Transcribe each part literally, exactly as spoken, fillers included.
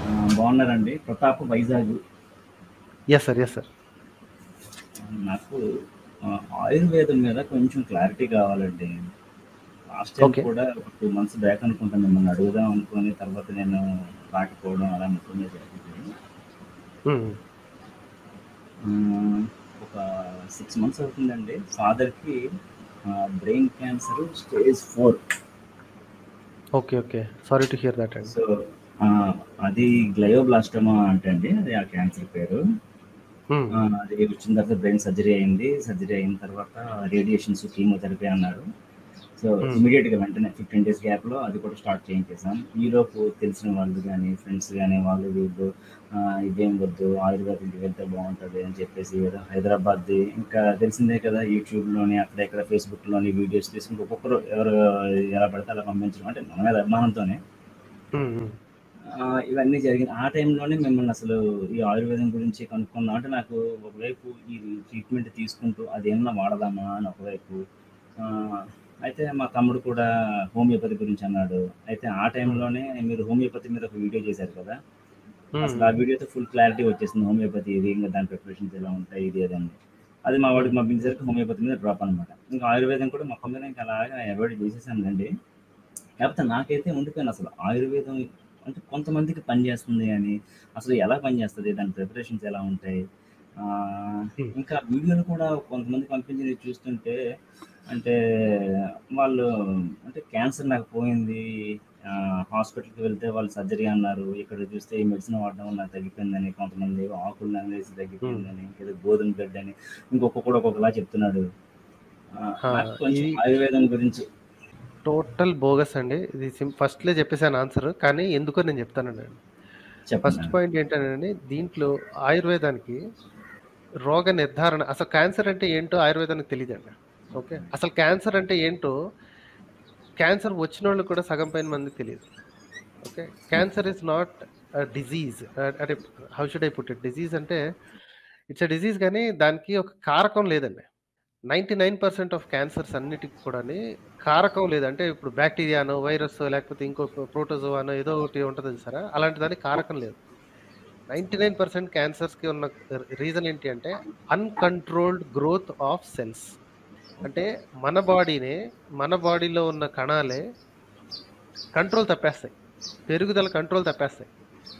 బాగున్నారండి. Pratap Vizag. Yes sir yes sir నాకు ఆ, ఆయుర్వేదం మీద కొంచెం క్లారిటీ కావాలండి. లాస్ట్ టైం ఓకే కూడా ఒక టూ మంత్స్ బ్యాక్ అనుకుంటాను మిమ్మల్ని అడుగుదాం అనుకుని తర్వాత నేను రాకపోవడం అలా అనుకునే జరిగింది. ఆ, ఒక సిక్స్ మంత్స్ అవుతుందండి. ఫాదర్కి brain cancer stage four. Okay okay sorry to hear that అండి. సో ఆ, అది గ్లయోబ్లాస్టమా అంటే అండి, అది ఆ క్యాన్సర్ పేరు. మ్మ్. ఆ, అది వచ్చిన తర్వాత బ్రెయిన్ సర్జరీ అయింది. సర్జరీ అయిన తర్వాత రేడియేషన్స్, కీమోథెరపీ అన్నారు. So hmm. ఇమీడియట్గా వెంటనే ఫిఫ్టీన్ డేస్ గ్యాప్లో అది కూడా స్టార్ట్ చేయించేసాం. ఈలోపు తెలిసిన వాళ్ళు కానీ ఫ్రెండ్స్ కానీ వాళ్ళు వీళ్ళు ఆ, ఇదేం వద్దు, ఆయుర్వేదంకి వెళ్తే బాగుంటుంది అని చెప్పేసి ఏదో హైదరాబాద్ది ఇంకా తెలిసిందే కదా, యూట్యూబ్లోని అక్కడ ఇక్కడ ఫేస్బుక్లోని వీడియోస్ తీసుకుంటూ ఒక్కొక్కరు ఎవరు ఎలా పడితే అలా పంపించడం, అంటే మన మీద అభిమానంతోనే మ్మ్. మ్మ్. ఆ, ఇవన్నీ జరిగింది. ఆ టైంలోనే మిమ్మల్ని అసలు ఈ ఆయుర్వేదం గురించి కనుక్కున్నాం. అంటే నాకు ఒకవైపు ఈ ట్రీట్మెంట్ తీసుకుంటూ అదేమన్నా వాడదామా అని ఒకవైపు. ఆ, అయితే మా తమ్ముడు కూడా హోమియోపతి గురించి అన్నాడు. అయితే ఆ మ్మ్. టైంలోనే మీరు హోమియోపతి మీద ఒక వీడియో చేశారు కదా, అసలు ఆ మ్మ్. వీడియోతో ఫుల్ క్లారిటీ వచ్చేసింది. హోమియోపతి ఇది, ఇంకా దాని ప్రిపరేషన్స్ ఎలా ఉంటాయి, ఇది అదని. అది మా వాడికి మ్మ్. పంపించేసరికి హోమియోపతి మీద డ్రాప్ అనమాట. ఇంకా ఆయుర్వేదం కూడా మొత్తం మీద ఇంకా అలాగా అవాయిడ్ చేసేసానండి. కాకపోతే నాకైతే ఉండిపోయాను అసలు ఆయుర్వేదం అంటే కొంతమందికి పనిచేస్తుంది అని, అసలు ఎలా పనిచేస్తుంది, దాని ప్రిపరేషన్స్ ఎలా ఉంటాయి. ఆ, మ్మ్. ఇంకా వీడియోలు కూడా కొంతమంది పంపించింది చూస్తుంటే, అంటే వాళ్ళు అంటే క్యాన్సర్ నాకు పోయింది, హాస్పిటల్కి వెళ్తే వాళ్ళు సర్జరీ అన్నారు, ఇక్కడ చూస్తే ఈ మెడిసిన్ వాడడం వల్ల నాకు తగ్గిపోయిందని, కొంతమంది ఆకులు నమిలేసి మ్మ్. తగ్గిపోయిందని, ఏదో గోధుమ గడ్డ అని, ఇంకొక కూడా ఒక్కొక్కలా చెప్తున్నాడు. ఆ, ఆ, నాకు కొంచెం ఇది ఆయుర్వేదం గురించి టోటల్ బోగస్ అండి. ఇది సిం ఫస్ట్లే చెప్పేసాను ఆన్సర్, కానీ ఎందుకో నేను చెప్తానండి. చెప్పండి. ఫస్ట్ పాయింట్ ఏంటంటే దీంట్లో ఆయుర్వేదానికి రోగ నిర్ధారణ, అసలు క్యాన్సర్ అంటే ఏంటో ఆయుర్వేదానికి తెలియదండి. ఓకే, అసలు క్యాన్సర్ అంటే ఏంటో క్యాన్సర్ వచ్చిన వాళ్ళు కూడా సగం పైన మందికి తెలియదు. Okay, cancer is not disease. అంటే how should I put it, disease అంటే ఇట్స్ అ డిజీజ్, కానీ దానికి ఒక కారకం లేదండి. Ninety nine percent of cancers అన్నిటికి కూడా కారకం లేదు. అంటే ఇప్పుడు బ్యాక్టీరియానో వైరస్ లేకపోతే ఇంకో ప్రోటోజోవానో ఏదో ఒకటి ఉంటుంది సరే, అలాంటి దానికి కారకం లేదు. నైంటీ నైన్ పర్సెంట్ క్యాన్సర్స్కి ఉన్న రీజన్ ఏంటి అంటే అన్కంట్రోల్డ్ గ్రోత్ ఆఫ్ సెల్స్. అంటే మన బాడీనే, మన బాడీలో ఉన్న కణాలే కంట్రోల్ తప్పేస్తాయి, పెరుగుదల కంట్రోల్ తప్పేస్తాయి.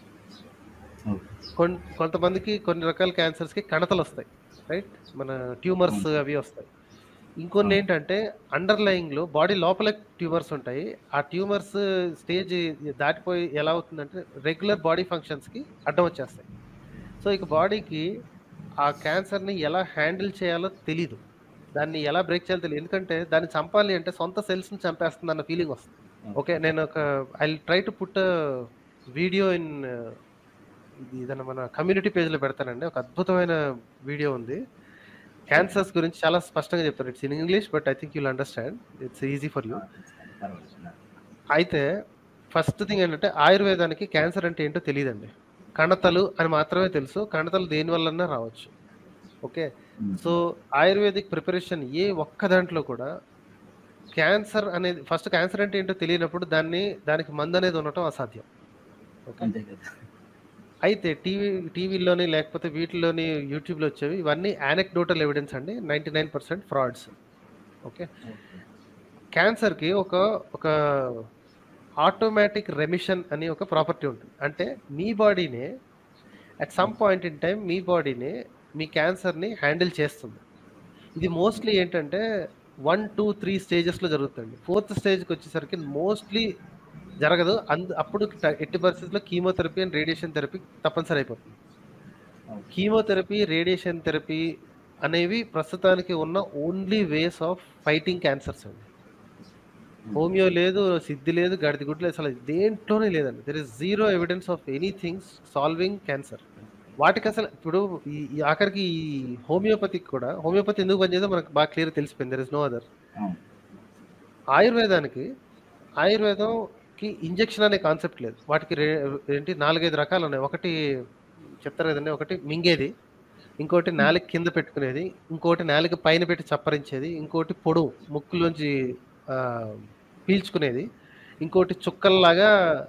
ఓకే. కొన్ కొంతమందికి కొన్ని రకాల క్యాన్సర్స్కి కణతలు వస్తాయి, రైట్, మన ట్యూమర్స్ అవును. అవి వస్తాయి. ఇంకొన్ని అవును. ఏంటంటే అండర్లయింగ్లో బాడీ లోపల ట్యూమర్స్ ఉంటాయి. ఆ ట్యూమర్స్ స్టేజ్ దాటిపోయి ఎలా అవుతుందంటే రెగ్యులర్ బాడీ ఫంక్షన్స్కి అడ్డం వచ్చేస్తాయి. సో ఇక బాడీకి ఆ క్యాన్సర్ని ఎలా హ్యాండిల్ చేయాలో తెలీదు, దాన్ని ఎలా బ్రేక్ చేయాలో తెలియదు. ఎందుకంటే దాన్ని చంపాలి అంటే సొంత సెల్స్ని చంపేస్తుంది అన్న ఫీలింగ్ వస్తుంది. ఓకే, నేను ఒక I try to put video in ఇది ఏదైనా మన కమ్యూనిటీ పేజ్లో పెడతానండి. ఒక అద్భుతమైన వీడియో ఉంది క్యాన్సర్స్ గురించి, చాలా స్పష్టంగా చెప్తారు. It's in English but I think you'll understand, it's easy for you. ఆ, తెలుసుకోండి. పర్వాలేదు. అయితే ఫస్ట్ థింగ్ ఏంటంటే ఆయుర్వేదానికి క్యాన్సర్ అంటే ఏంటో తెలియదండి. కణతలు అని మాత్రమే తెలుసు. కణతలు దేని వల్లన్నా రావచ్చు. Okay, um. So ayurvedic preparation ఏ ఒక్క దాంట్లో కూడా క్యాన్సర్ అనేది, ఫస్ట్ క్యాన్సర్ అంటే ఏంటో తెలియనప్పుడు దాన్ని దానికి మందు అనేది ఉండటం అసాధ్యం. ఓకే, అంతే కదా. అయితే టీవీ టీవీలోని లేకపోతే వీటిలోని యూట్యూబ్లో వచ్చేవి ఇవన్నీ యానెక్డోటల్ ఎవిడెన్స్ అండి, ninety nine percent frauds. Okay, okay. క్యాన్సర్కి ఒక ఒక ఆటోమేటిక్ రెమిషన్ అని ఒక ప్రాపర్టీ ఉంటుంది. అంటే మీ బాడీనే at some point in time మీ బాడీనే మీ క్యాన్సర్ని హ్యాండిల్ చేస్తుంది. ఇది మోస్ట్లీ ఏంటంటే వన్ టూ త్రీ స్టేజెస్లో జరుగుతుంది. ఫోర్త్ స్టేజ్కి వచ్చేసరికి మోస్ట్లీ జరగదు. అందు అప్పుడు ట- ఎట్టి పరిస్థితుల్లో కీమోథెరపీ అండ్ రేడియేషన్ థెరపీ తప్పనిసరి అయిపోతుంది. ఓకే. కీమోథెరపీ, రేడియేషన్ థెరపీ అనేవి ప్రస్తుతానికి ఉన్న only ways of fighting cancers అండి. హోమియో లేదు, సిద్ధి లేదు, గడిది గుడ్లు లేదు, అసలు దేంట్లోనే లేదండి. There is zero evidence of anything solving cancer. వాటికి అసలు ఇప్పుడు ఈ ఈ ఆఖరికి ఈ హోమియోపతికి కూడా, హోమియోపతి ఎందుకు పనిచేదో మనకు బాగా క్లియర్ తెలిసిపోయింది, దెర్ ఇస్ నో అదర్. అవును. ఆయుర్వేదానికి ఆయుర్వేదంకి ఇంజెక్షన్ అనే కాన్సెప్ట్ లేదు. వాటికి రే ఏంటి నాలుగైదు రకాలు ఉన్నాయి. ఒకటి చెప్తారు కదండి, ఒకటి మింగేది, ఇంకోటి నాలుక కింద పెట్టుకునేది, ఇంకోటి నాలుక పైన పెట్టి చప్పరించేది, ఇంకోటి పొడువు ముక్కులోంచి ఆ, పీల్చుకునేది, ఇంకోటి చుక్కల్లాగా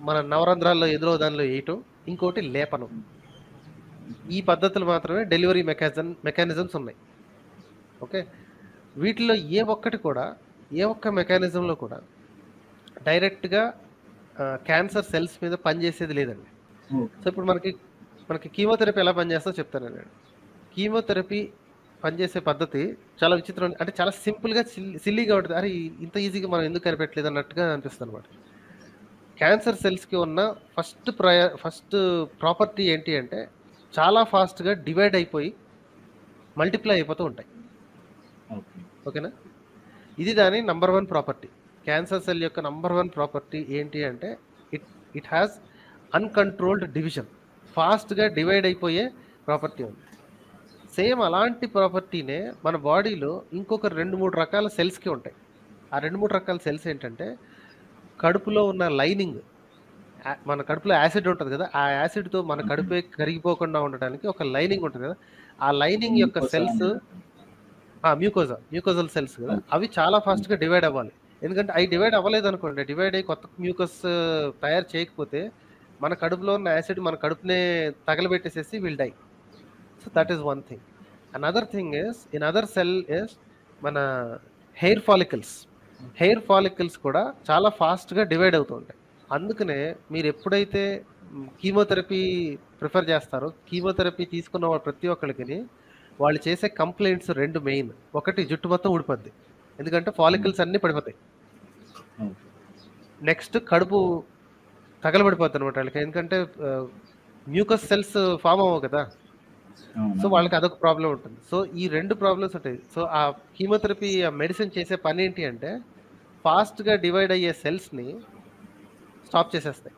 మన నవరంధ్రాల్లో ఎదురో దానిలో వేయటం, ఇంకోటి లేపనం. ఈ పద్ధతులు మాత్రమే డెలివరీ మెకానిజం మెకానిజమ్స్ ఉన్నాయి. ఓకే, వీటిలో ఏ ఒక్కటి కూడా ఏ ఒక్క మెకానిజంలో కూడా డైరెక్ట్గా క్యాన్సర్ సెల్స్ మీద పనిచేసేది లేదండి. సో ఇప్పుడు మనకి మనకి కీమోథెరపీ ఎలా పనిచేస్తుందో చెప్తాను నేను. కీమోథెరపీ పనిచేసే పద్ధతి చాలా విచిత్రం, అంటే చాలా సింపుల్గా సిల్లీగా ఉంటుంది. అరే ఇంత ఈజీగా మనం ఎందుకు కనిపెట్టలేదు అన్నట్టుగా అనిపిస్తుంది అనమాట. క్యాన్సర్ సెల్స్కి ఉన్న ఫస్ట్ ప్రయ ఫస్ట్ ప్రాపర్టీ ఏంటి అంటే చాలా ఫాస్ట్గా డివైడ్ అయిపోయి మల్టిప్లై అయిపోతూ ఉంటాయి. ఓకేనా, ఇది దాని number one property. Cancer cell యొక్క నంబర్ వన్ ప్రాపర్టీ ఏంటి అంటే it it has uncontrolled division. ఫాస్ట్గా డివైడ్ అయిపోయే ప్రాపర్టీ ఉంది. సేమ్ అలాంటి ప్రాపర్టీనే మన బాడీలో ఇంకొక రెండు మూడు రకాల సెల్స్కి ఉంటాయి. ఆ రెండు మూడు రకాల సెల్స్ ఏంటంటే కడుపులో ఉన్న లైనింగ్, మన కడుపులో యాసిడ్ ఉంటుంది కదా, ఆ యాసిడ్తో మన కడుపే కరిగిపోకుండా ఉండడానికి ఒక లైనింగ్ ఉంటుంది కదా, ఆ లైనింగ్ యొక్క సెల్స్ మ్యూకోజా మ్యూకోజల్ సెల్స్ కదా, అవి చాలా ఫాస్ట్గా డివైడ్ అవ్వాలి. ఎందుకంటే అవి డివైడ్ అవ్వలేదు అనుకోండి, డివైడ్ అయ్యి కొత్త మ్యూకస్ తయారు చేయకపోతే మన కడుపులో ఉన్న యాసిడ్ మన కడుపునే తగలబెట్టేసేసి will die. So that is one thing. Another thing is in other cell is మన హెయిర్ ఫాలికల్స్. హెయిర్ ఫాలికల్స్ కూడా చాలా ఫాస్ట్గా డివైడ్ అవుతూ ఉంటాయి. అందుకనే మీరు ఎప్పుడైతే కీమోథెరపీ ప్రిఫర్ చేస్తారో, కీమోథెరపీ తీసుకున్న వాళ్ళు ప్రతి ఒక్కరికి వాళ్ళు చేసే కంప్లైంట్స్ రెండు మెయిన్. ఒకటి జుట్టు మొత్తం ఊడిపోద్ది, ఎందుకంటే ఫాలికల్స్ అన్నీ పడిపోతాయి. నెక్స్ట్ కడుపు తగలబడిపోద్ది అనమాట వాళ్ళకి, ఎందుకంటే మ్యూకస్ సెల్స్ ఫామ్ అవ్వవు కదా, సో వాళ్ళకి అదొక ప్రాబ్లం ఉంటుంది. సో ఈ రెండు ప్రాబ్లమ్స్ ఉంటాయి. సో ఆ కీమోథెరపీ ఆ మెడిసిన్ చేసే పని ఏంటి అంటే ఫాస్ట్గా డివైడ్ అయ్యే సెల్స్ని స్టాప్ చేసేస్తాయి,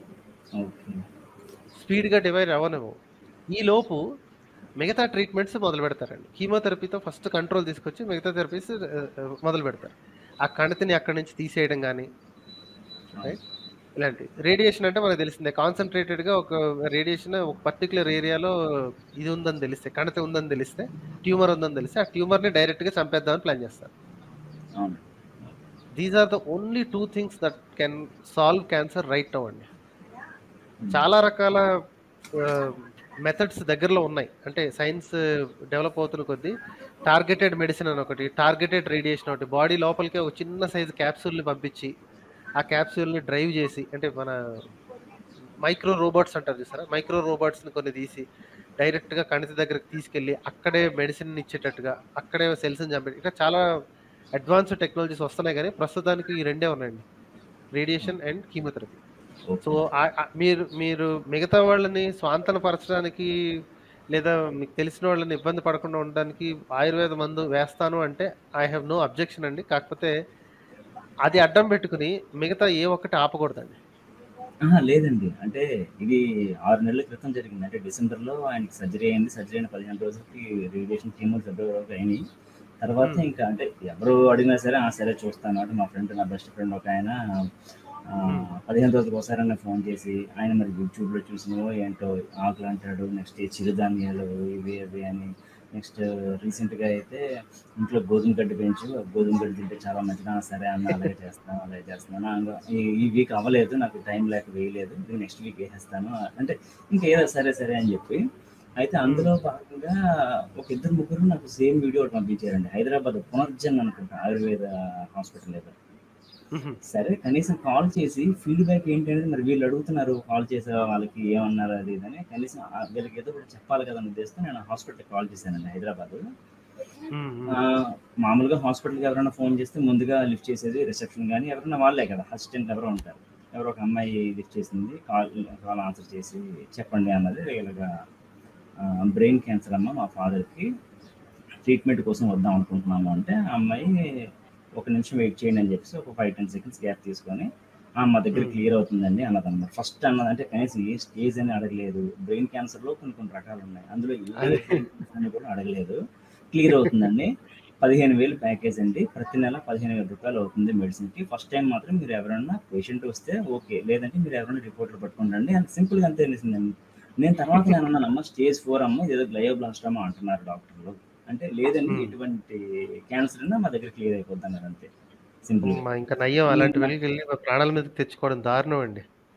స్పీడ్గా డివైడ్ అవ్వనివ్వవు. ఈ లోపు మిగతా ట్రీట్మెంట్స్ మొదలు పెడతారండి. కీమోథెరపీతో ఫస్ట్ కంట్రోల్ తీసుకొచ్చి మిగతా థెరపీస్ మొదలు పెడతారు. ఆ కణితిని అక్కడి నుంచి తీసేయడం కానీ, రైట్, ఇలాంటి రేడియేషన్ అంటే మనకు తెలిసిందే, కాన్సన్ట్రేటెడ్గా ఒక రేడియేషన్ ఒక పర్టికులర్ ఏరియాలో ఇది ఉందని తెలిస్తే, కణితి ఉందని తెలిస్తే, ట్యూమర్ ఉందని తెలిస్తే ఆ ట్యూమర్ని డైరెక్ట్గా చంపేద్దామని ప్లాన్ చేస్తారు. These are the only two things that can solve cancer right now అండి. చాలా రకాల మెథడ్స్ దగ్గరలో ఉన్నాయి, అంటే సైన్స్ డెవలప్ అవుతున్న కొద్దీ టార్గెటెడ్ మెడిసిన్ అని ఒకటి, టార్గెటెడ్ రేడియేషన్ ఒకటి, బాడీ లోపలికే ఒక చిన్న సైజు క్యాప్సూల్ని పంపించి ఆ క్యాప్సూల్ని డ్రైవ్ చేసి, అంటే మన మైక్రో రోబోట్స్ అంటారు చూసారా, మైక్రో రోబోట్స్ని కొన్ని తీసి డైరెక్ట్గా కణితి దగ్గరకు తీసుకెళ్ళి అక్కడే మెడిసిన్ ఇచ్చేటట్టుగా అక్కడే సెల్స్ని చంపేది, ఇట్లా చాలా అడ్వాన్స్డ్ టెక్నాలజీస్ వస్తున్నాయి. కానీ ప్రస్తుతానికి ఈ రెండే ఉన్నాయండి, రేడియేషన్ అండ్ కీమోథెరపీ. సో మీరు మీరు మిగతా వాళ్ళని స్వాంతనపరచడానికి లేదా మీకు తెలిసిన వాళ్ళని ఇబ్బంది పడకుండా ఉండడానికి ఆయుర్వేద మందు వేస్తాను అంటే ఐ హ్యావ్ నో అబ్జెక్షన్ అండి. కాకపోతే అది అడ్డం పెట్టుకుని మిగతా ఏ ఒక్కటి ఆపకూడదండి. లేదండి, అంటే ఇది ఆరు నెలల క్రితం జరిగింది. అంటే డిసెంబర్లో ఆయనకి సర్జరీ అయింది. సర్జరీ అయిన పదిహేను రోజులకి రేడియేషన్ కీమో ఫిబ్రవరి వరకు అయినాయి. తర్వాత ఇంకా అంటే ఎవరు అడిగినా సరే ఆ సరే చూస్తాను అంటే మా ఫ్రెండ్, నా బెస్ట్ ఫ్రెండ్ ఒక ఆయన పదిహేను రోజులకు ఒకసారి ఆయన ఫోన్ చేసి, ఆయన మరి యూట్యూబ్లో చూసినవో ఏంటో ఆకులు అంటాడు, నెక్స్ట్ చిరుధాన్యాలు ఇవి అవి అని, నెక్స్ట్ రీసెంట్గా అయితే ఇంట్లో గోధుమ గడ్డి పెంచు, గోధుమ గడ్డి తింటే చాలా మంచిదా, సరే అన్న అలాగే చేస్తాను అలాగే చేస్తున్నాను, ఈ వీక్ అవ్వలేదు నాకు టైం లేక వేయలేదు, నెక్స్ట్ వీక్ వేసేస్తాను అంటే ఇంకా ఏదో సరే సరే అని చెప్పి. అయితే అందులో భాగంగా ఒక ఇద్దరు ముగ్గురు నాకు సేమ్ వీడియో ఒకటి పంపించారండి. హైదరాబాద్ పునర్జన్ అనుకుంటా ఆయుర్వేద హాస్పిటల్ ఏదో. సరే కనీసం కాల్ చేసి ఫీడ్బ్యాక్ ఏంటి అనేది మరి వీళ్ళు అడుగుతున్నారు, కాల్ చేసే వాళ్ళకి ఏమన్నారు అది ఇదని, కనీసం వీళ్ళకి ఏదో కూడా చెప్పాలి కదా అని ఉద్దేశంతో నేను హాస్పిటల్కి కాల్ చేశానండి హైదరాబాద్. మామూలుగా హాస్పిటల్కి ఎవరైనా ఫోన్ చేస్తే ముందుగా లిఫ్ట్ చేసేది రిసెప్షన్ కానీ ఎవరైనా వాళ్ళే కదా, అసిస్టెంట్ ఎవరో ఉంటారు. ఎవరో ఒక అమ్మాయి లిఫ్ట్ చేసింది, కాల్ కాల్ ఆన్సర్ చేసి చెప్పండి అన్నది. ఇలాగా బ్రెయిన్ క్యాన్సర్ అమ్మ మా ఫాదర్కి ట్రీట్మెంట్ కోసం వద్దాం అనుకుంటున్నాము అంటే, ఆ అమ్మాయి ఒక నిమిషం వెయిట్ చేయండి అని చెప్పేసి ఒక ఫైవ్ టెన్ సెకండ్స్ గ్యాప్ తీసుకొని మా దగ్గర క్లియర్ అవుతుందండి అన్నదన్నమాట. ఫస్ట్ అన్నది అంటే కనీసం ఏ స్టేజ్ అని అడగలేదు. బ్రెయిన్ క్యాన్సర్లో కొన్ని కొన్ని రకాలు ఉన్నాయి, అందులో ఏ అని కూడా అడగలేదు. క్లియర్ అవుతుందండి, పదిహేను వేలు ప్యాకేజ్ అండి, ప్రతి నెల పదిహేను వేల రూపాయలు అవుతుంది మెడిసిన్కి. ఫస్ట్ టైం మాత్రం మీరు ఎవరైనా పేషెంట్ వస్తే ఓకే, లేదంటే మీరు ఎవరైనా రిపోర్ట్లు పట్టుకుంటండి అని సింపుల్గా అంతే తెలిసిందండి. నేను తర్వాత నేను అన్నానమ్మా స్టేజ్ ఫోర్ అమ్మ ఏదో గ్లయోబ్లాస్టమా అంటున్నారు డాక్టర్లు అంటే, లేదండి ఎటువంటి క్యాన్సర్ అయినా మా దగ్గర క్లియర్ అయిపోద్ది అన్నారు అంతే సింపుల్. ఇంకా నయ్యం అలాంటి వెళ్ళి ప్రాణాల మీద తెచ్చుకోవడం దారుణం అండి.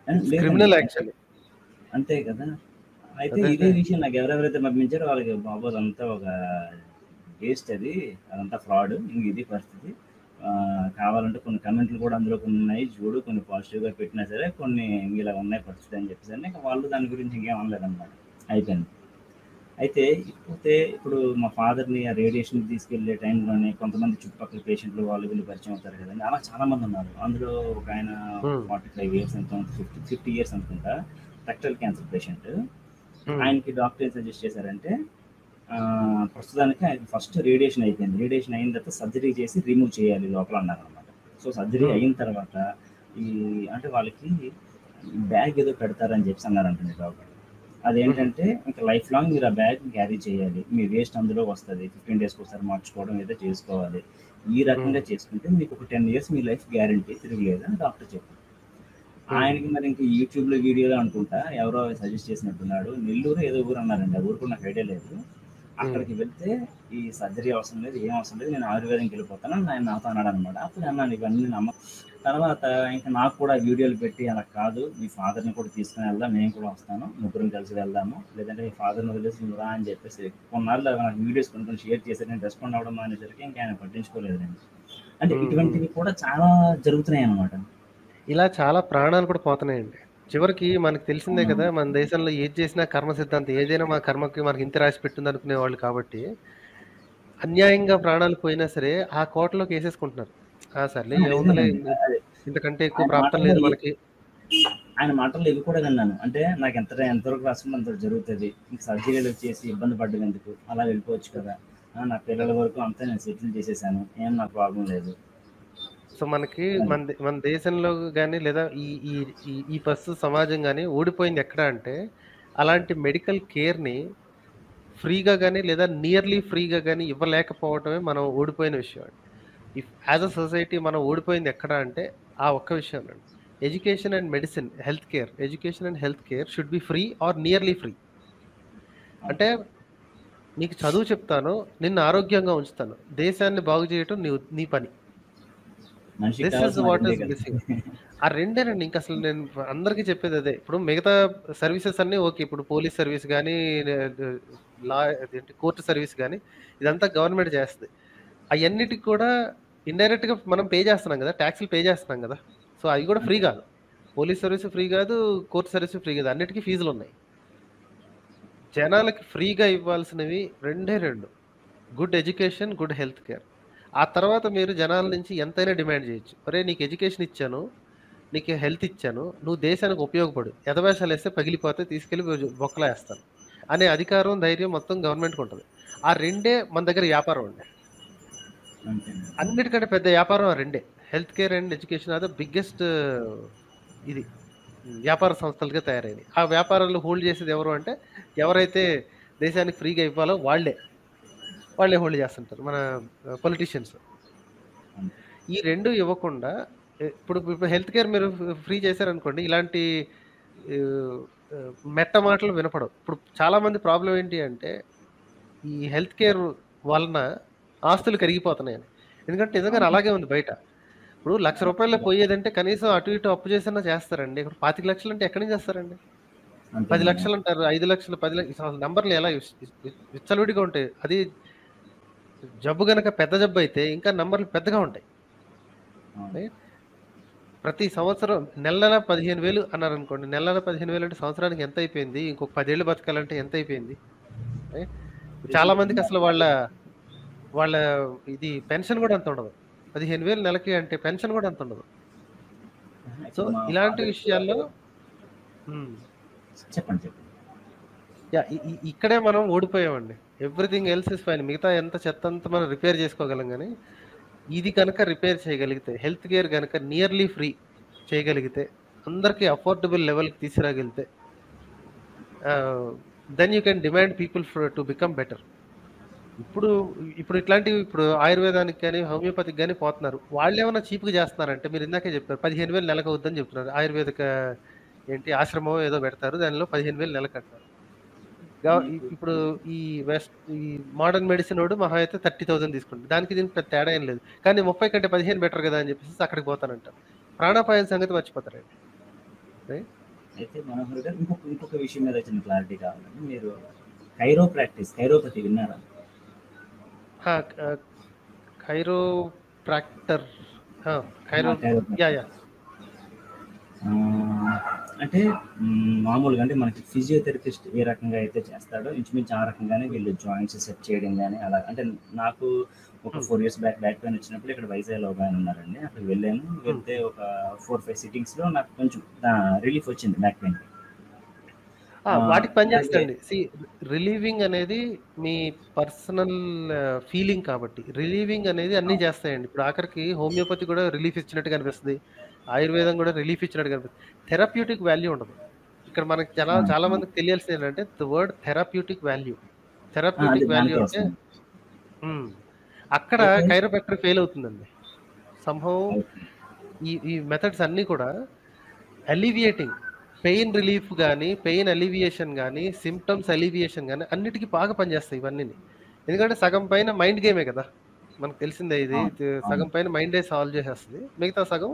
ఆ! ఇట్స్ లేదండి. క్రిమినల్ అంటే యాక్చువల్లీ. అంతే కదా! అయితే అదే ఇదే అదే. విషయం నాకు ఎవరెవరైతే పంపించారో వాళ్ళకి బాబు అదంతా ఒక వేస్ట్ అది. అదంతా ఫ్రాడ్. ఇంక ఇది పరిస్థితి. ఆహ్, కావాలంటే కొన్ని కామెంట్లు కూడా అందులో కొన్ని ఉన్నాయి చూడు. కొన్ని పాజిటివ్‌గా పెట్టినా సరే కొన్ని ఇలా ఉన్నాయి పరిస్థితి అని చెప్పేసని ఇక వాళ్ళు దాని గురించి ఇంకేం అనలేదనమాట. అయిపోయింది. అయితే ఇకపోతే ఇప్పుడు మా ఫాదర్‌ని ఆ రేడియేషన్‌కి తీసుకెళ్ళే టైంలోనే కొంతమంది చుట్టుపక్కల పేషెంట్లు వాళ్ళు వీళ్ళు పరిచయం అవుతారు కదండీ! అలా చాలామంది ఉన్నారు. అందులో ఒకాయన హ్మ్. నలభై ఐదు ఇయర్స్ ఎంతో ఫిఫ్టీ యాభై ఇయర్స్ అనుకుంటా. Rectal cancer patient. హ్మ్. ఆయనకి డాక్టర్ ఏం సజెస్ట్ చేశారంటే ఆహ్, ప్రస్తుతానికి ఆయనకి ఫస్ట్ రేడియేషన్ అయిపోయింది. రేడియేషన్ అయిన తర్వాత సర్జరీ చేసి రిమూవ్ చేయాలి లోపల అన్నారనమాట. సో, సర్జరీ హ్మ్. అయిన తర్వాత ఈ అంటే వాళ్ళకి బ్యాగ్ ఏదో పెడతారని చెప్పేసి అన్నారంటండి డాక్టర్. హుహు. అదేంటంటే ఇంక లైఫ్ లాంగ్ మీరు ఆ బ్యాగ్ క్యారీ చేయాలి. మీ వేస్ట్ అందులో వస్తది. పదిహేను డేస్‌కొకసారి మార్చుకోవడం ఏదో చేసుకోవాలి. ఈ హ్మ్. రకంగా చేసుకుంటే మీకు ఒక పది ఇయర్స్ మీ లైఫ్ గ్యారంటీ తిరగలేదు అని డాక్టర్ చెప్పారు. హ్మ్. ఆయనకి మరి ఇంక యూట్యూబ్‌లో వీడియోలో అనుకుంటా ఎవరో సజెస్ట్ చేసినట్టున్నాడు. నెల్లూరో ఏదో ఊరు అన్నారండి. ఆ ఊరు కూడా నాకు ఐడియా లేదు. హ్మ్. అక్కడికి వెళ్తే ఈ సర్జరీ అవసరం లేదు. ఏం అవసరం లేదు. నేను ఆయుర్వేదంకెళ్ళిపోతాను అని ఆయన నాతో అన్నాడనమాట. అప్పుడు అన్నాను ఇవన్నీ నమ్మ తర్వాత ఇంక నాకు కూడా వీడియోలు పెట్టి అలా కాదు మీ ఫాదర్‌ని కూడా తీసుకొని వెళ్దాం. నేను కూడా వస్తాను. ముగ్గురం కలిసి వెళ్దాము. లేదంటే మీ ఫాదర్‌ని వదిలేసి నువ్వు రా అని చెప్పేసి కొన్నాళ్ళు నాకు వీడియోస్ కొన్ని కొన్ని షేర్ చేశారు. నేను రెస్పాండ్ అవ్వడం మానేసరికి ఇంక ఆయన పట్టించుకోలేదులెండి. అంటే హ్మ్. హ్మ్. ఇటువంటివి కూడా చాలా జరుగుతున్నాయన్నమాట. ఇలా చాలా ప్రాణాలు కూడా పోతున్నాయండి. చివరికి మనకు తెలిసిందే కదా! అవునవును. మన దేశంలో ఏది చేసినా కర్మ సిద్ధాంతం. ఏదైనా మా కర్మకి మనకి ఇంత రాసి పెట్టుందనుకునేవాళ్ళు కాబట్టి, అన్యాయంగా ప్రాణాలు పోయినా సరే, ఆ కోటలోకి ఏసేసుకుంటున్నారు. ఆ! సర్లే ఆ! ఏముందిలే నిజమేనండి. ఇన్ అదే ఇంతకంటే ఎక్కువ ఆయన ప్రాప్తం మాటల్లో లేదు ఈ మనకి. ఆయన మాటల్లో ఇవి కూడా విన్నాను. అంటే నాకు ఎంత ఎంతవరకు రాసుకుంటే అంతవరకు జరుగుతది. ఇంక సర్జరీలు చేసి ఇబ్బంది పడ్డం ఎందుకు? అలా వెళ్ళిపోవచ్చు కదా! ఆ! నా పిల్లల వరకు అంతా నేను సెటిల్ చేసేసాను. ఏం నాకు ప్రాబ్లమ్ లేదు. సో, మనకి అది. మన దే మన దేశంలో గాని లేదా ఈ ఈ ఈ ఈ ప్రస్తుత సమాజం గాని ఓడిపోయింది ఎక్కడ అంటే, అలాంటి మెడికల్ కేర్‌ని ఫ్రీగా గాని లేదా నియర్‌లీ ఫ్రీగా గాని ఇవ్వలేకపోవటమే మనం ఓడిపోయిన విషయం అండి. ఇఫ్ యాస్ ఎ సొసైటీ మనం ఓడిపోయింది ఎక్కడ అంటే ఆ ఒక్క విషయంలోనే. Education and medicine, health care, education and health care should be free or nearly free. అవును. అంటే నీకు చదువు చెప్తాను, నిన్ను ఆరోగ్యంగా ఉంచుతాను. దేశాన్ని బాగు చేయటం నీ నీ పని. మనిషికి దిస్ ఈస్ కావాల్సింది ఆ వాట్ రెండే ఈస్ కదా! మిస్సింగ్. ఆ రెండేనండి. ఇంకసలు నేను అందరికీ చెప్పేదదే. ఇప్పుడు మిగతా సర్వీసెస్ అన్నీ ఓకే. ఇప్పుడు పోలీస్ సర్వీస్ గానీ, ద లా అదేంటి కోర్ట్ సర్వీస్ గానీ, ఇదంతా గవర్నమెంట్ చేస్తది. అయన్నిటికి కూడా ఇండైరెక్ట్‌గా మనం పే చేస్తున్నాం గదా! టాక్స్‌లు పే చేస్తున్నాం గదా! సో, అవి గూడా ఫ్రీ అంతే. గాదు. పోలీస్ సర్వీస్ ఫ్రీ గాదు. కోర్ట్ సర్వీస్ ఫ్రీ గాదు. అన్నిటికి ఫీజులున్నాయి. జనాలకి ఫ్రీగా ఇవ్వాల్సినవి రెండే రెండు. Good education, good health care. ఆ తర్వాత మీరు జనాల నుంచి ఎంతైనా డిమాండ్ జేయొచ్చు. ఒరేయ్! నీకు ఎడ్యుకేషన్ ఇచ్చాను. నీకు హెల్త్ ఇచ్చాను. నువ్వు దేశానికి ఉపయోగపడు. ఎదవేషాలేస్తే పగిలిపోతే తీసుకెళ్ళి బొ బొక్కలో ఏస్తాను. అనే అధికారం, ధైర్యం మొత్తం గవర్నమెంట్‌కుంటది. ఆ రెండే మన దగ్గర వ్యాపారం అండి. అంతేనండి. అవును. అన్నిటికంటే పెద్ద వ్యాపారం ఆ రెండే. Health care and education are the biggest ఇది వ్యాపార సంస్థలుగా తయారైనయి. ఆ వ్యాపారాలు హోల్డ్ చేసేది ఎవరు అంటే, ఎవరైతే దేశానికి ఫ్రీగా ఇవ్వాలో వాళ్ళే. వాళ్ళే హోల్డ్ చేస్తుంటారు. మన ఆహ్, పొలిటీషియన్స్. అంతే. ఈ రెండు ఇవ్వకుండా ఎ ఇప్పుడు ఇప్పుడు హెల్త్ కేర్ మీరు ఫ్ ఫ్రీ చేశారనుకోండి. ఇలాంటి ఆహ్, ఆహ్, మెట్ట మాటలు వినపడవు. ఇప్పుడు చాలా మంది ప్రాబ్లమ్ ఏంటి అంటే, ఈ హెల్త్ కేర్ వలన ఆస్తులు కరిగిపోతున్నాయని. ఎందుకంటే నిజంగానే అవును. అలాగే ఉంది బయట. ఇప్పుడు రూ. ఆ! ఒక,లక్ష అలా పోయేదంటే కనీసం అటు ఇటు అప్పు చేసన్నా చేస్తారండి. ఇక్కడ ఇరవై ఐదు లక్షలు అంటే ఎక్కడి నుంచి చేస్తారండి? అంతేనండి. పది లక్షలు అంటారు. ఐదు లక్షలు, పది లక్షలు అసలు నంబర్‌లు ఎలా విస్ విస్ విస్ విచ్చలవిడిగా ఉంటాయి. అది జబ్బు గనక పెద్ద జబ్బయితే ఇంకా నంబర్‌లు పెద్దగా ఉంటాయి. అవును. రైట్? ప్రతి సంవత్సరం నెల నెల పదిహేను వేలు అన్నారనుకోండి. నెల నెల పదిహేను వేలు అంటే సంవత్సరానికి ఎంతయిపోయింది? ఇంకొక పది ఏళ్ళు బతకాలంటే ఎంతయిపోయింది? రైట్? చాలా నిజమేనండి. మందికి అది అసలు వాళ్ళ, అది వాళ్ళ ఇది పెన్షన్ గూడా అంతుండదు. పదిహేను వేలు నెలకి అంటే పెన్షన్ గూడా అంతుండదు. అహా! సో, ఇప్పుడు మా ఇలాంటి ఫాదర్‌కి కూడా విషయాల్లో హ్మ్. చెప్పండి. చెప్పండి. యాహ్! ఇ ఇ ఇక్కడే మనం ఓడిపోయామండి. Everything else is fine. మిగతా ఎంత చెత్తంతా మనం రిపేర్ చేసుకోగలం గానీ, ఇది కనుక రిపేర్ చేయగలిగితే, హెల్త్ కేర్ గనక నియర్‌లీ ఫ్రీ చేయగలిగితే, అందరికి అఫోర్డబుల్ లెవెల్‌కి తీసుకురాగలిగితే ah, then you can demand people for to become better. ఇప్పుడు ఇప్పుడు ఇట్లాంటివి ఇప్పుడు ఆయుర్వేదానికి గాని, హోమియోపతికి గాని పోతున్నారు. వాళ్ళేమన్నా చీప్‌గా చేస్తున్నారంటే మీరు ఇందాకే చెప్పారు. పదిహేను వేలు నెలకవుద్దని చెప్తున్నారు. ఆయుర్వేదిక ఏంటి ఆశ్రమమో ఏదో పెడతారు. దానిలో పదిహేను వేలు నెలకంటారు. గా ఇ మీకు ఇప్పుడు ఈ వెస్ట్ ఈ మోడర్న్ మెడిసినోడు మహా అయితే ముప్పై వేలు తీసుకుంటాడు. దానికి దీనికి పెద్ద తేడా ఏం లేదు. కానీ ముప్పై కంటే పదిహేను బెటర్ గదా! అని చెప్పేసేసి అక్కడికి పోతానంటారు. ప్రాణాపాయం సంగతి మర్చిపోతారండి. రైట్. అయితే మనోహర్ గారు ఇంకొక ఇంకొక విషయం మీద చిన్న క్లారిటీ కావాలండి. మీరు కైరో ప్రాక్టీస్ కైరోపతి విన్నారా? ఖైరో ప్రాక్టర్ ఆ, ఖైరో యా కైరోప్రాక్టర్. యా ఆ, అంటే మ్, మామూలుగా అంటే మనకి ఫిజియోథెరపిస్ట్ ఏ రకంగా అయితే చేస్తాడో ఇంచుమించు ఆ రకంగానే వీళ్ళు జాయింట్స్ సెట్ చేయడం కానీ అలా అంటే నాకు ఒక four years back back pain వచ్చినప్పుడు ఇక్కడ వైజాగ్లో ఒక ఆయన ఉన్నారండి. అక్కడికి వెళ్ళాను. వెళ్తే ఒక ఫోర్ ఫైవ్ సిట్టింగ్స్లో నాకు కొంచెం రిలీఫ్ వచ్చింది బ్యాక్ పెయిన్. వాటికి అలాగే పనిచేస్తుంది. సి రిలీవింగ్ అనేది మీ పర్సనల్ ఫీలింగ్ కాబట్టి రిలీవింగ్ అనేది అన్నీ చేస్తాయండి. ఇప్పుడు ఆఖరికి హోమియోపతి కూడా రిలీఫ్ ఇచ్చినట్టు కనిపిస్తుంది, ఆయుర్వేదం కూడా రిలీఫ్ ఇచ్చినట్టు కనిపిస్తుంది. థెరప్యూటిక్ వాల్యూ ఉండదు ఇక్కడ. మనకి చాలా ఆ, చాలా ఆ, మందికి తెలియాల్సింది ఏంటంటే ద వర్డ్ థెరప్యూటిక్ వాల్యూ. ఆ, అదే థెరప్యూటిక్ వాల్యూ దానికే అంటే వస్తుంది. మ్, అక్కడ అయితే కైరోప్రాక్టర్ ఫెయిల్ అవుతుందండి సంభవం. ఓకే. ఈ ఈ మెథడ్స్ అన్నీ కూడా అలివియేటింగ్ పెయిన్ రిలీఫ్ కానీ, పెయిన్ అలివియేషన్ కానీ, సిమ్టమ్స్ అలివియేషన్ కానీ అన్నిటికీ బాగా పనిచేస్తాయి ఇవన్నీ. ఎందుకంటే సగం పైన మైండ్ గేమే కదా, మనకు తెలిసిందే ఇది. అవును, త- అవును. సగం పైన మైండే సాల్వ్ చేసేస్తుంది, మిగతా సగం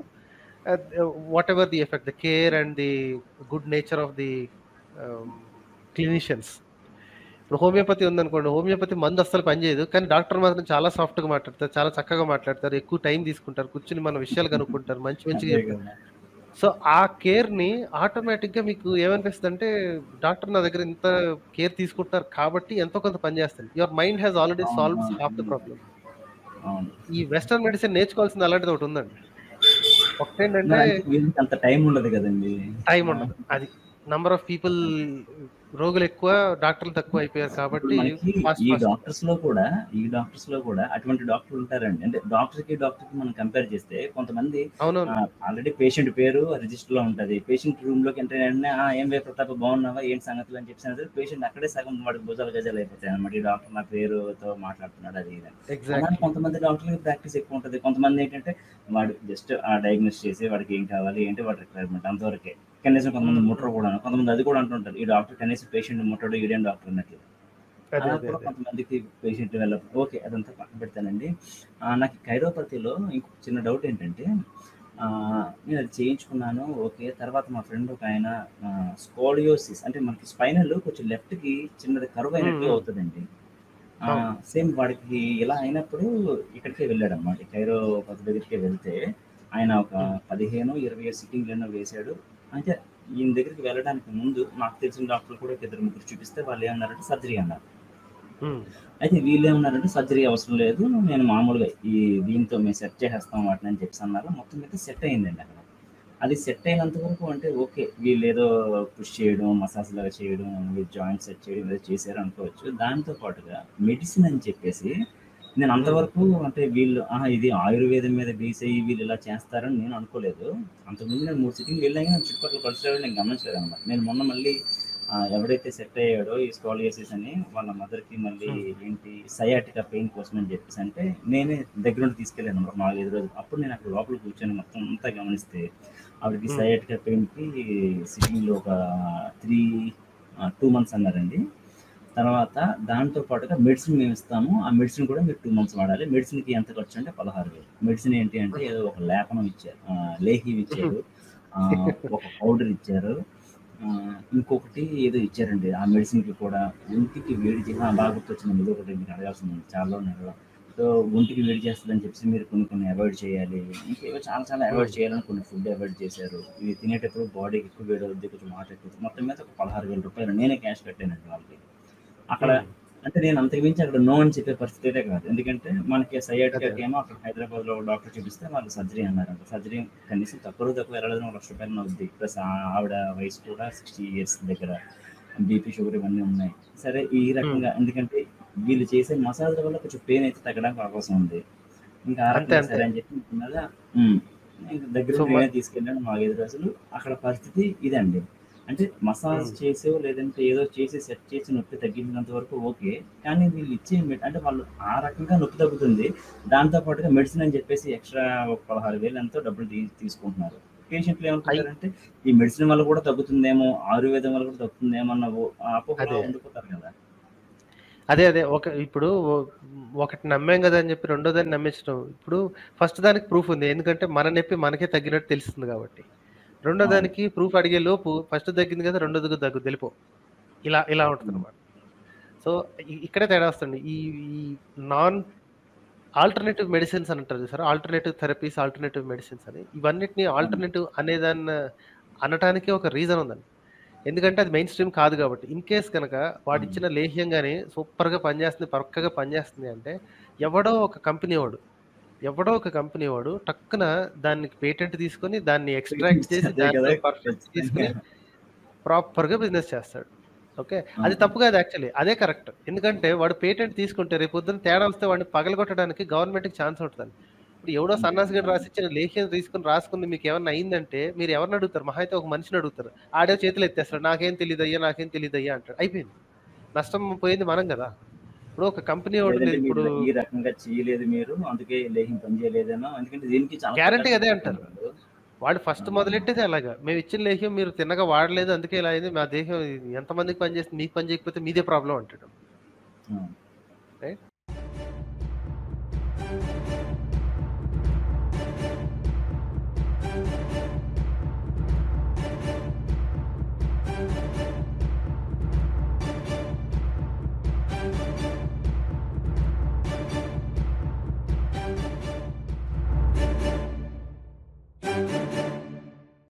whatever the effect, the care and the good nature of the clinicians. ఇప్పుడు హోమియోపతి ఉందనుకోండి, హోమియోపతి మందు అస్సలు పనిచేయదు, కానీ డాక్టర్ మాత్రం చాలా సాఫ్ట్గా మాట్లాడతారు, చాలా చక్కగా మాట్లాడతారు, ఎక్కువ టైం తీసుకుంటారు, కూర్చుని మన విషయాలు కనుక్కుంటారు, మంచి మంచిగా అదే చెప్తారు. కదా. సో ఆ కేర్ని ఆటోమేటిక్గా మీకు ఏమనిపిస్తుంది అంటే, డాక్టర్ నా దగ్గర ఇంత కేర్ తీసుకుంటున్నారు కాబట్టి ఎంతో కొంత పనిచేస్తుంది. యువర్ మైండ్ హ్యాస్ ఆల్రెడీ అవును, సాల్వ్స్ అవును, హాఫ్ ద అవును, ప్రాబ్లమ్. అవును. ఈ వెస్టర్న్ మెడిసిన్ నేర్చుకోవాల్సింది అలాంటిది ఒకటి ఉందండి. ఒకటేంటంటే మరి అంటే వీళ్ళకి అంత టైం ఉండదు కదండి. టైం ఆ, ఉండదు. అది నంబర్ ఆఫ్ పీపుల్, రోగులు ఎక్కువ, డాక్టర్లు తక్కువ అయిపోయారు ఇప్పుడు కాబట్టి మనకి ఫాస్ట్ ఈ ఫాస్ట్. డాక్టర్స్ లో కూడా ఈ డాక్టర్స్ లో కూడా అటువంటి డాక్టర్లు ఉంటారండి. అంటే డాక్టర్ కి డాక్టర్ కి మనం కంపేర్ చేస్తే కొంతమంది అవునవును. ఆల్రెడీ పేషెంట్ పేరు రిజిస్టర్ లో ఉంటది. పేషెంట్ రూమ్ లోకి ఎంటర్ వెంటనే "ఆ, ఏం వే ప్రతాప్ బాగున్నావా, ఏంటి సంగతులు" అని చెప్పి పేషెంట్ అక్కడే సగం వాడికి భుజాలు గజాలు అయిపోతాయి అనమాట. ఈ డాక్టర్ నా పేరుతో మాట్లాడుతున్నాడు అది ఇది అని. అలానే ఎగ్జాక్ట్లీ. కొంతమంది డాక్టర్లకి ప్రాక్టీస్ ఎక్కువ ఉంటుంది. కొంతమంది ఏంటంటే వాడు జస్ట్ ఆ డయాగ్నోస్ చేసి వాడికి ఏం కావాలి ఏంటి వాడి రిక్వైర్మెంట్ అంతవరకే. కనీసం కొంతమంది ముట్టరు కూడా. కొంతమంది అది కూడా అంటుంటారు, ఈ డాక్టర్ కనీసం పేషెంట్ ముట్టడు, ఈడేం డాక్టర్ అన్నట్లు. అదే అలా అదే కూడా అదే. కొంతమందికి పేషెంట్ వెళ్ళ ఓకే, అదంతా పక్కన పెడతానండి. ఆ, నాకు కైరోపతిలో ఇంకొక చిన్న డౌట్ ఏంటంటే, ఆ, నేను అది చేయించుకున్నాను ఓకే. తర్వాత మా ఫ్రెండ్ ఒక ఆయన స్కోలియోసిస్ అంటే మనకి స్పైనల్ కొంచెం లెఫ్ట్కి చిన్నది కరువు అయినట్టుగా అవుతుందండి. అవును. సేమ్ వాడికి ఇలా అయినప్పుడు ఇక్కడికే వెళ్ళాడు అనమాట, కైరోపతి దగ్గరికే వెళ్తే ఆయన ఒక ఉమ్, పదిహేను ఇరవై సిట్టింగ్లు ఎన్నో వేశాడు. అంటే ఈయన దగ్గరికి వెళ్ళడానికి ముందు నాకు తెలిసిన డాక్టర్లు కూడా ఒక ఇద్దరు ముగ్గురు చూపిస్తే వాళ్ళు ఏమన్నారంటే సర్జరీ అన్నారు. ఉమ్, అయితే వీళ్ళు ఏమన్నారంటే సర్జరీ అవసరం లేదు, నేను మామూలుగా ఈ దీంతో మేము సెట్ చేసేస్తాం వాటిని అని చెప్పి అన్నారు. మొత్తం మీద సెట్ అయిందండి అక్కడ. అది సెట్ అయినంత వరకు అంటే ఓకే, వీళ్ళు ఏదో పుష్ చేయడం మసాజ్ లాగా చేయడం జాయింట్ సెట్ చేయడం ఏదో చేశారు అనుకోవచ్చు. దాంతో పాటుగా మెడిసిన్ అని చెప్పేసి నేను ఉమ్, అంతవరకు అంటే వీళ్ళు ఆహా ఇది ఆయుర్వేదం మీద బేస్ అయ్యి వీళ్ళు ఇలా చేస్తారని నేను అనుకోలేదు. అంతకుముందు నేను మూడు సిట్టింగ్ వెళ్ళాక నేను చుట్టుపక్కల పరిసరాలు నేను గమనించలేదు అనమాట. నేను మొన్న మళ్ళీ ఆ, ఎవడైతే సెట్ అయ్యాడో ఈ స్కాలియోసిస్ అని వాళ్ళ మదర్కి మళ్ళీ ఉమ్, ఏంటి సయాటికా పెయిన్ కోసం అని చెప్పేసి అంటే నేనే దగ్గరుండి తీసుకెళ్ళాను అనమాట నాలుగైదు రోజులు. అప్పుడు నేను అక్కడ లోపల కూర్చొని మొత్తం అంతా గమనిస్తే ఆవిడకి ఉమ్, సయాటికా పెయిన్కి సిట్టింగ్లో ఒక త్రీ టూ మంత్స్ అన్నారండి. తర్వాత దాంతో పాటుగా మెడిసిన్ మేము ఇస్తాము, ఆ మెడిసిన్ కూడా మీరు టూ మంత్స్ వాడాలి. మెడిసిన్కి ఎంత ఖర్చు అంటే పదహారు వేలు. మెడిసిన్ ఏంటి అంటే ఏదో ఒక లేపనం ఇచ్చారు, ఆ, లేహి ఉమ్. ఇచ్చారు, ఆ, ఒక పౌడర్ ఇచ్చారు, ఆ, ఇంకొకటి ఏదో ఇచ్చారండి. ఆ మెడిసిన్కి కూడా ఒంటికి వేడి చేసి బాగా గుర్తొచ్చింది. ఇది ఒకటి మీకు అడగాల్సింది చాలా నెలలో. సో ఒంటికి వేడి చేస్తుందని చెప్పి మీరు కొన్ని కొన్ని అవాయిడ్ చేయాలి, ఇంకేవో చాలా చాలా అవాయిడ్ ఉమ్. చేయాలని కొన్ని ఫుడ్ అవాయిడ్ చేశారు. ఇవి తినేటప్పుడు బాడీకి ఎక్కువ వేడి అవుద్ది, కొంచెం వాటర్ ఎక్కువ. మొత్తం మీద ఒక పదహారు వేల రూపాయలు నేనే క్యాష్ కట్టానండి వాళ్ళకి అక్కడ. ఉమ్. అంటే నేను అంతకు మించి అక్కడ నో అని చెప్పే పరిస్థితి అయితే కాదు. ఎందుకంటే మనకి అదే. సయాటికాకి ఏమో అక్కడ హైదరాబాద్లో డాక్టర్ చూపిస్తే వాళ్ళు సర్జరీ అన్నారంట. సర్జరీ కనీసం తక్కువ తక్కువ వెళ్ళడం ఒక లక్ష రూపాయలు అవుద్ది. ప్లస్ ఆవిడ వయసు కూడా సిక్స్టీ ఇయర్స్ దగ్గర, బీపీ షుగర్ ఇవన్నీ ఉన్నాయి. సరే ఈ ఉమ్. రకంగా ఎందుకంటే వీళ్ళు చేసే మసాజ్ల వల్ల కొంచెం పెయిన్ అయితే తగ్గడానికి అవకాశం ఉంది. ఇంకా ఆ అంతే రకంగా అంతే. సరే అని చెప్పి అనుకున్నదా, ఉమ్, ఇంకా దగ్గర సో ఉండి నేనే తీసుకెళ్ళాను నాలుగైదు రోజులు. అక్కడ పరిస్థితి ఇదండి. అంటే మసాజ్ చేసో లేదంటే ఏదో చేసి సెట్ చేసి నొప్పి తగ్గించినంత వరకు ఓకే. కానీ వీళ్ళు ఇచ్చే మె- అంటే వాళ్ళు ఆ రకంగా నొప్పి తగ్గుతుంది, దాంతో పాటుగా మెడిసిన్ అని చెప్పేసి ఎక్స్ట్రా ఒక పదహారు వేలు ఎంతో డబ్బులు తీ తీసుకుంటున్నారు. పేషెంట్లు అయి ఏమనుకుంటారంటే ఈ మెడిసిన్ వల్ల కూడా తగ్గుతుందేమో, ఆయుర్వేదం వల్ల కూడా తగ్గుతుందేమో అన్న ఓ- ఆ అపోహలో అదే ఉండిపోతారు కదా. అదే అదే ఒక ఇప్పుడు ఒ- ఒకటి నమ్మాం కదా అని చెప్పి రెండో దాన్ని నమ్మించడం. ఇప్పుడు ఫస్ట్ దానికి ప్రూఫ్ ఉంది, ఎందుకంటే మన నొప్పి మనకే తగ్గినట్టు తెలుస్తుంది కాబట్టి. రెండో అవును. దానికి ప్రూఫ్ అడిగే లోపు ఫస్ట్ తగ్గింది కదా రెండోది దగ్గు తెలిపో ఇలా ఇలా ఉంటుంది అనమాట. సో ఇ- ఇక్కడే తేడా వస్తుంది. ఈ ఈ నాన్ ఆల్టర్నేటివ్ మెడిసిన్స్ అని అంటారు చూసారా, ఆల్టర్నేటివ్ థెరపీస్, ఆల్టర్నేటివ్ మెడిసిన్స్ అని, ఇవన్నిటిని అవును. ఆల్టర్నేటివ్ అనేదాన్ని అనటానికి ఒక రీజన్ ఉందండి. ఎందుకంటే అది మెయిన్ స్ట్రీమ్ కాదు కాబట్టి. ఇన్ కేస్ కనుక వాడిచ్చిన లేహ్యం కానీ సూపర్గా పనిచేస్తుంది, పరక్కగా పనిచేస్తుంది అంటే ఎవడో ఒక కంపెనీ వాడు ఎవడో ఒక కంపెనీ వాడు టక్కున దానికి పేటెంట్ తీసుకొని దాన్ని ఎక్స్ట్రాక్ట్ చేసి అదే కదా దాంట్లో పర్ఫెక్ట్ ఖచ్చితంగా. తీసుకుని ప్రాపర్గా బిజినెస్ చేస్తాడు. ఓకే, అది అవును. తప్పు కాదు యాక్చువల్లీ, అదే కరెక్ట్. ఎందుకంటే వాడు పేటెంట్ తీసుకుంటే రేపు పొద్దున్న తేడా వస్తే వాడిని పగలగొట్టడానికి గవర్నమెంట్కి ఛాన్స్ ఉంటుంది. ఇప్పుడు ఎవడో అంతే. సన్నాసిగడు అవును. రాసిచ్చిన లేఖ్యం తీసుకుని రాసుకుంది మీకు ఏమన్నా అయిందంటే మీరు ఎవరిని అడుగుతారు? మహా అయితే ఒక మనిషిని అడుగుతారు. ఆడే చేతులు ఎత్తేస్తాడు, నాకేం తెలియదు అయ్యా, నాకేం తెలియదు అయ్యా అంటాడు. అయిపోయింది, నష్టం పోయింది మనం కదా. ఇప్పుడు ఒక కంపెనీ వాడు లేదంటే లేదు మీరు ఇప్పుడు ఈ రకంగా చేయలేదు మీరు, అందుకే లేహ్యం పని చేయలేదనో, ఎందుకంటే దీనికి చాలా గ్యారంటీ ప్రకాషన్స్ అదే చెప్తాను అంటారు. వాళ్ళు. వాడు ఫస్ట్ ఆ! మొదలెట్టేది అలాగా, మేము ఇచ్చిన లేహ్యం మీరు తిన్నగా వాడలేదు అందుకే ఇలా అయింది, మా దేహం ఎంతమందికి పని చేస్తుంది, మీకు పని చేయకపోతే మీదే ప్రాబ్లం అంటాడు. ఆ! రైట్.